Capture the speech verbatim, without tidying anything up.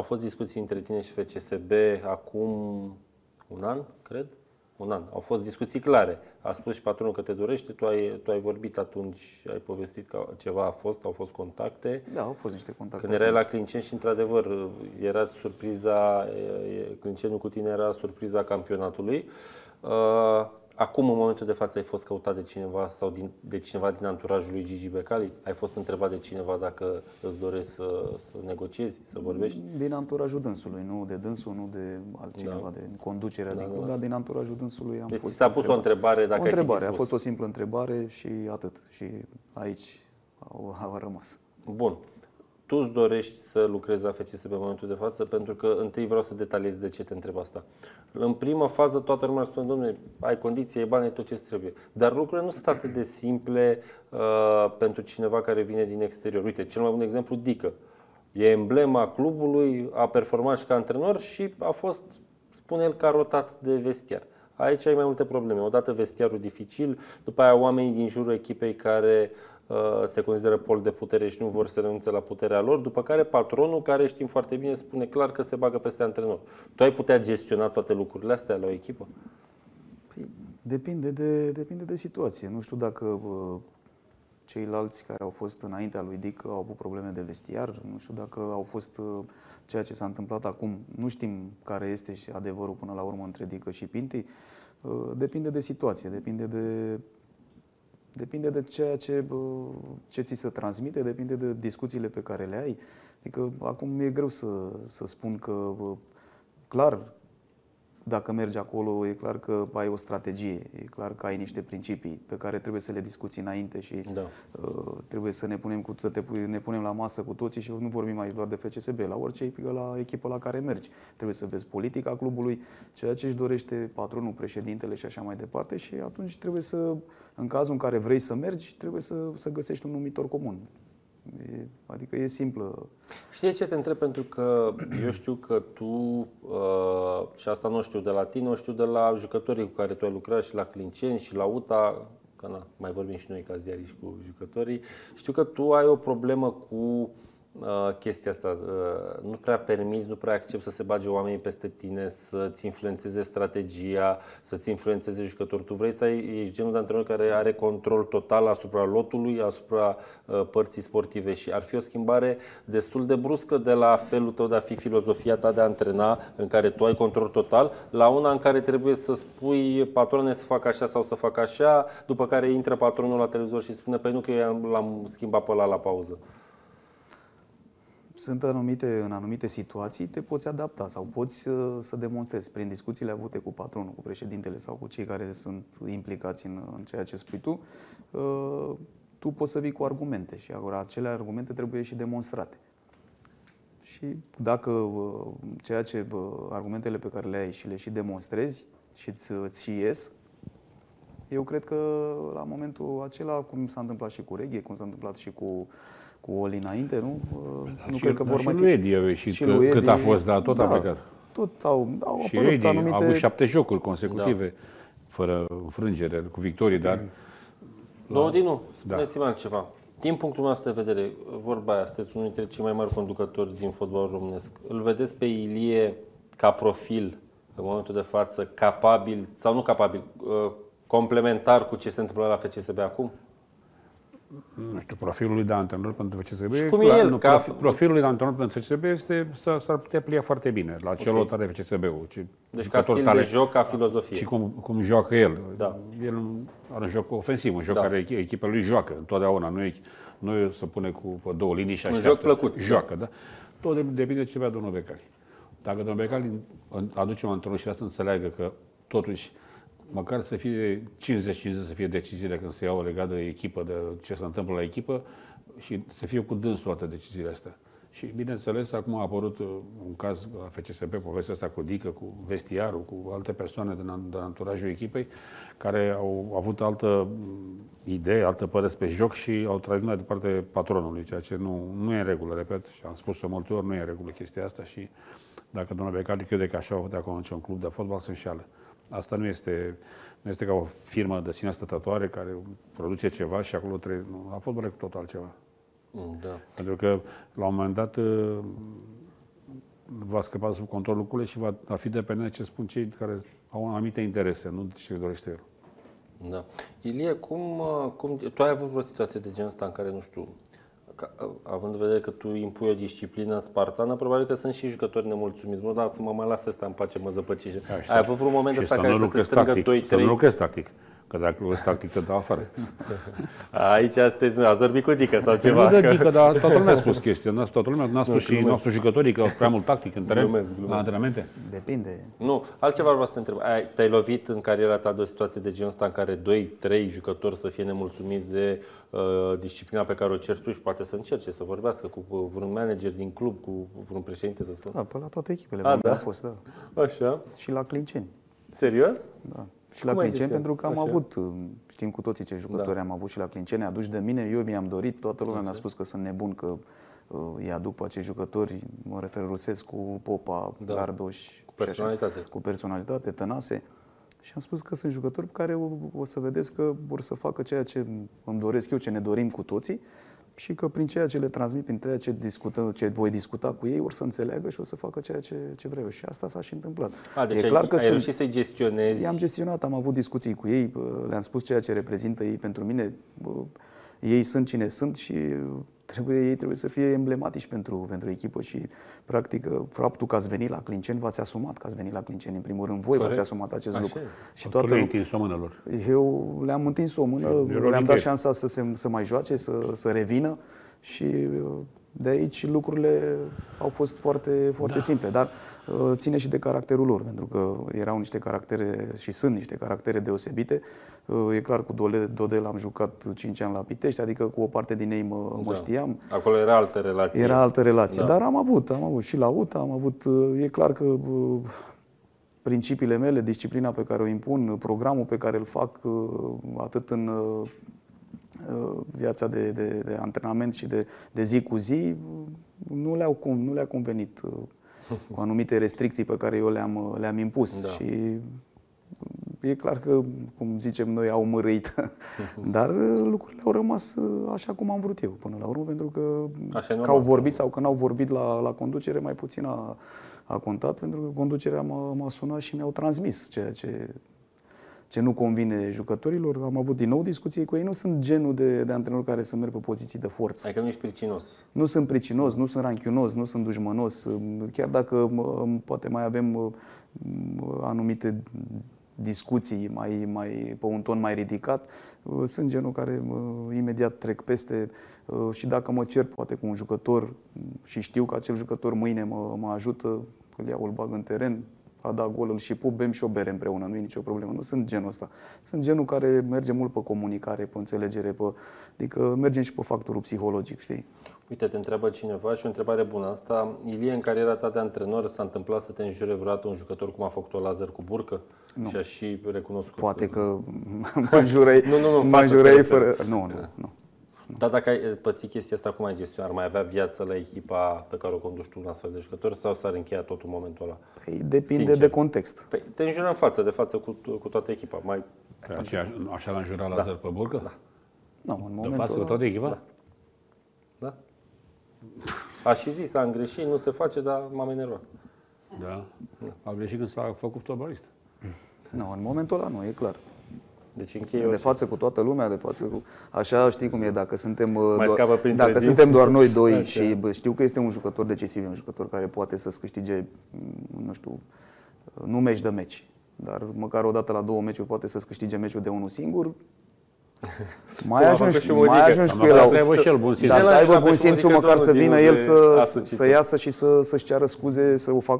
fost discuții între tine și F C S B acum un an, cred? Un an. Au fost discuții clare. A spus și patronul că te dorește, tu ai, tu ai vorbit atunci, ai povestit că ceva a fost, au fost contacte. Da, au fost niște contacte. Când erai la Clinceni și, într-adevăr, era surpriza, Clincenul cu tine era surpriza campionatului. Acum, în momentul de față, ai fost căutat de cineva sau din, de cineva din anturajul lui Gigi Becali? Ai fost întrebat de cineva dacă îți dorești să, să negociezi, să vorbești? Din anturajul dânsului, nu de dânsul, nu de altcineva, da. de conducerea da, din club, da. dar din anturajul dânsului am deci fost. Deci s-a pus o întrebare dacă o întrebare, ai fi a fost o simplă întrebare și atât. Și aici au, au rămas. Bun. Tu îți dorești să lucrezi la F C S B în momentul de față, pentru că întâi vreau să detaliez de ce te întreb asta. În prima fază toată lumea spune, domnule, ai condiții, ai bani, ai tot ce trebuie. Dar lucrurile nu sunt atât de simple uh, pentru cineva care vine din exterior. Uite, cel mai bun exemplu, Dică. E emblema clubului, a performat și ca antrenor și a fost, spune el, carotat de vestiar. Aici ai mai multe probleme. Odată vestiarul dificil, după aia oamenii din jurul echipei care se consideră pol de putere și nu vor să renunțe la puterea lor, după care patronul, care știm foarte bine, spune clar că se bagă peste antrenor. Tu ai putea gestiona toate lucrurile astea la o echipă? Păi, depinde, de, depinde de situație. Nu știu dacă uh, ceilalți care au fost înaintea lui Dic au avut probleme de vestiar, nu știu dacă au fost uh, ceea ce s-a întâmplat acum. Nu știm care este și adevărul până la urmă între Dică și Pinti. Uh, depinde de situație, depinde de Depinde de ceea ce, ce ți se transmite, depinde de discuțiile pe care le ai. Adică acum e greu să, să spun că, clar, dacă mergi acolo, e clar că ai o strategie, e clar că ai niște principii pe care trebuie să le discuți înainte și da. uh, trebuie să ne punem, cu, să te, ne punem la masă cu toții și nu vorbim aici doar de F C S B, la orice la echipă la care mergi. Trebuie să vezi politica clubului, ceea ce își dorește patronul, președintele și așa mai departe și atunci trebuie să, în cazul în care vrei să mergi, trebuie să, să găsești un numitor comun. E, adică e simplă. Știi de ce te întreb? Pentru că eu știu că tu, uh, și asta nu știu de la tine, o știu de la jucătorii cu care tu ai lucrat și la Clinceni și la U T A, că na, mai vorbim și noi ca ziariști cu jucătorii, știu că tu ai o problemă cu uh, chestia asta. Uh, nu prea permiți, nu prea accepti să se bage oamenii peste tine, să-ți influențeze strategia, să-ți influențeze jucătorul. Tu vrei să ai, ești genul de antrenor care are control total asupra lotului, asupra uh, părții sportive și ar fi o schimbare destul de bruscă de la felul tău de a fi, filozofia ta de a antrena, în care tu ai control total, la una în care trebuie să spui patrone să facă așa sau să facă așa, după care intră patronul la televizor și spune, păi nu că eu l-am schimbat pe ăla la pauză. Sunt anumite, în anumite situații te poți adapta sau poți să, să demonstrezi prin discuțiile avute cu patronul, cu președintele sau cu cei care sunt implicați în, în ceea ce spui tu, uh, tu poți să vii cu argumente și acele argumente trebuie și demonstrate. Și dacă uh, ceea ce uh, argumentele pe care le ai și le și demonstrezi și îți, îți și ies, eu cred că la momentul acela, cum s-a întâmplat și cu Reghe, cum s-a întâmplat și cu cu Oli înainte, nu? Dar nu și, cred că vor mai fi. fi. Edi a ieșit și cât Edi, a fost, dar tot da, a plecat. Tot au, au și apărut Edi anumite... a avut șapte jocuri consecutive, da. fără înfrângere, cu victorii, dar... Domnul Dinu, spuneți-mi altceva. Din punctul meu de vedere, vorba aia, sunteți unul dintre cei mai mari conducători din fotbalul românesc. Îl vedeți pe Ilie ca profil, în momentul de față, capabil, sau nu capabil, complementar cu ce se întâmplă la F C S B acum? Nu știu, profilul lui de antrenor pentru F C S B. Și cum e el? Nu, Ca... Profilul lui de antrenor pentru F C S B este să s-ar putea plia foarte bine la celor okay. tare F C S B-ul. Deci ca stil tale, de joc, ca filozofie. Și cum, cum joacă el. Da. El are un joc ofensiv, un joc da. care echipa lui joacă întotdeauna. Nu e, nu e să pune cu două linii și așteaptă. Un joc plăcut. Joacă, da. Tot depinde de ce vrea domnul Becali. Dacă domnul Becali aduce un antrenor și vrea să înțeleagă că totuși măcar să fie cincizeci cincizeci să fie deciziile când se iau legat de echipă, de ce se întâmplă la echipă și să fie cu dânsul toate deciziile astea. Și bineînțeles, acum a apărut un caz la F C S B, povestea asta cu Dică, cu vestiarul, cu alte persoane din, din anturajul echipei care au avut altă idee, altă părere pe joc și au trăit mai departe patronului, ceea ce nu, nu e în regulă, repet, și am spus-o multe ori, nu e în regulă chestia asta și dacă domnul Becali crede că așa va putea conduce un club de fotbal, se înșeală. Asta nu este, nu este ca o firmă de sine stătătoare care produce ceva și acolo trebuie... La fotbal e cu totul altceva. Da. Pentru că, la un moment dat, va scăpa sub control lucrurile și va, va fi dependent de ce spun cei care au anumite interese, nu de ce dorește el. Da. Ilie, cum, cum, tu ai avut vreo situație de genul ăsta în care, nu știu, ca, având în vedere că tu impui o disciplină spartană, probabil că sunt și jucători nemulțumiți. Nu, dar să mă mai las ăsta în pace, mă zăpăcește. Ai avut vreun moment ăsta care să se strângă doi trei? Să nu lucrezi tactic. Că dacă lucrezi tactic, te dau afară. Aici ați vorbit cu Dică sau ceva? Nu de Dică, dar toată lumea a spus chestia. Toată lumea n-a spus și nostru jucătorii că au prea mult tactic în teren, glumesc, glumesc. la antrenamente. Depinde. Nu, altceva vreau să te întreb. Ai, te-ai lovit în cariera ta de o situație de genul ăsta în care doi trei jucători să fie nemulțumiți de uh, disciplina pe care o ceri tu și poate să încerce să vorbească cu vreun manager din club, cu vreun președinte, să spun? Da, pe la toate echipele A, unde da? am fost, da. Așa. Și la Clinceni. Serios? Da. Și la Cum ai Clinceni, gestionat? pentru că am Așa. avut, știm cu toții ce jucători Da. am avut și la Clinceni, aduși de mine, eu mi-am dorit, toată lumea mi-a spus că sunt nebun, că uh, îi aduc pe acești jucători, mă refer Rusescu, Popa, Da. Gardoș. Cu personalitate. Și așa, cu personalitate, Tănase. Și am spus că sunt jucători pe care o, o să vedeți că vor să facă ceea ce îmi doresc eu, ce ne dorim cu toții, și că prin ceea ce le transmit, prin ceea ce, discută, ce voi discuta cu ei, or să înțeleagă și o să facă ceea ce, ce vreau eu. Și asta s-a și întâmplat. A, deci e ai, clar că ai sunt, reușit să-i gestionezi. I-am gestionat, am avut discuții cu ei, le-am spus ceea ce reprezintă ei pentru mine. Ei sunt cine sunt și trebuie, ei trebuie să fie emblematici pentru, pentru echipă și, practic, faptul că ați venit la Clinceni, v-ați asumat că ați venit la Clinceni. În primul rând, voi v-ați asumat acest Așa lucru. e. Și Tu le-ai toată întins o mână lor. eu le-am întins o mână, Eu le-am rolic dat ei. șansa să, se, să mai joace, să, să revină și de aici lucrurile au fost foarte, foarte da. simple, dar uh, ține și de caracterul lor, pentru că erau niște caractere și sunt niște caractere deosebite. Uh, e clar, cu Dole, Dodel am jucat cinci ani la Pitești, adică cu o parte din ei mă, mă Da. știam. Acolo era altă relație. Era altă relație, Da. dar am avut, am avut și la U T A, am avut, e clar că uh, principiile mele, disciplina pe care o impun, programul pe care îl fac uh, atât în uh, viața de, de, de antrenament și de, de zi cu zi, nu le-au cum, nu le-a convenit uh, cu anumite restricții pe care eu le-am, le-am impus. Da. Și e clar că, cum zicem noi, au mărâit, dar uh, lucrurile au rămas uh, așa cum am vrut eu până la urmă, pentru că, Așa e că normal. au vorbit sau că n-au vorbit la, la conducere, mai puțin a, a contat, pentru că conducerea m-a, m-a sunat și mi-au transmis ceea ce, ce nu convine jucătorilor. Am avut din nou discuții cu ei. Nu sunt genul de, de antrenor care să merg pe poziții de forță. Adică nu ești pricinos. Nu sunt pricinos, nu sunt ranchiunos, nu sunt dușmănos. Chiar dacă mă, poate mai avem mă, anumite discuții mai, mai, pe un ton mai ridicat, sunt genul care mă, imediat trec peste și dacă mă cer poate cu un jucător și știu că acel jucător mâine mă, mă ajută, îl iau, îl bag în teren, a dat gol, îl și pup, bem și o bere împreună, nu e nicio problemă. Nu sunt genul ăsta. Sunt genul care merge mult pe comunicare, pe înțelegere, pe, adică mergem și pe factorul psihologic, știi? Uite, te întreabă cineva și o întrebare bună asta. Ilie, în cariera ta de antrenor s-a întâmplat să te înjure vreodată un jucător cum a făcut-o Lazar cu Burcă? Nu. Și a și recunoscut. Poate că mă înjurei, Nu, nu, nu, în mă față înjurei se fără... referă. Nu, nu, nu. Dar dacă ai pățit chestia asta, cum ai gestionat? Ar mai avea viață la echipa pe care o conduci tu, un astfel de jucător, sau s-ar încheia totul în momentul ăla? Păi depinde Sincer. de context. Păi te înjură în față, de față cu, cu toată echipa. Mai... Așa, așa l-a înjurat Lazar pe Burcă? Da. Nu, în De momentul față cu ăla, toată echipa? Da. Da? A și zis, am greșit, nu se face, dar m-am enervat. Da. A greșit când s-a făcut fotbalist. nu, în momentul ăla nu, e clar. Deci închei De față cu toată lumea, de față cu... Așa, știi cum e, dacă suntem, Mai doar, scapă printre dacă dinți. suntem doar noi doi Așa. și bă, știu că este un jucător decisiv, un jucător care poate să-ți câștige, nu știu, nu meci de meci, dar măcar o dată la două meciuri poate să-ți câștige meciul de unul singur, mai a ajungi, făcut și mai Modică. ajungi Am cu el avut la să aibă și el bun simț. dar De să la aibă Modică bun simțul domnul măcar să din vină de el să, asociație. să iasă și să, să-și ceară scuze, să o facă